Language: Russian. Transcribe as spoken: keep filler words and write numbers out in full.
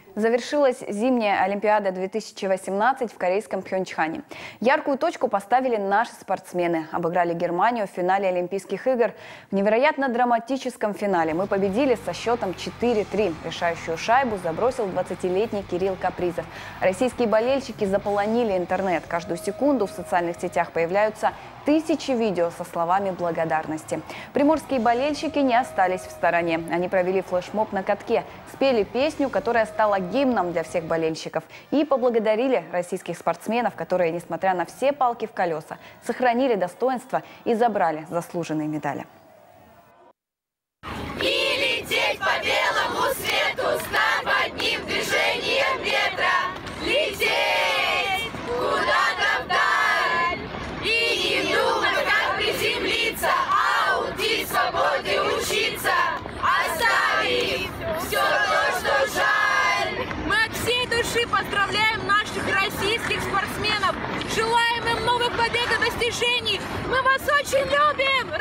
Завершилась зимняя Олимпиада две тысячи восемнадцать в корейском Пхенчхане. Яркую точку поставили наши спортсмены. Обыграли Германию в финале Олимпийских игр. В невероятно драматическом финале мы победили со счетом четыре три. Решающую шайбу забросил двадцатилетний Кирилл Капризов. Российские болельщики заполонили интернет. Каждую секунду в социальных сетях появляются тысячи видео со словами благодарности. Приморские болельщики не остались в стороне. Они провели флешмоб на катке, спели песню, которая стала гимном для всех болельщиков, и поблагодарили российских спортсменов, которые, несмотря на все палки в колеса, сохранили достоинство и забрали заслуженные медали. И лететь по белому свету, став одним движением ветра. Лететь куда-то вдаль и не думать, как приземлиться, а уйти в свободе учиться, оставив все то, что жаль. Мы от всей души поздравляем наших российских спортсменов, желаем им новых побед и достижений. Мы вас очень любим!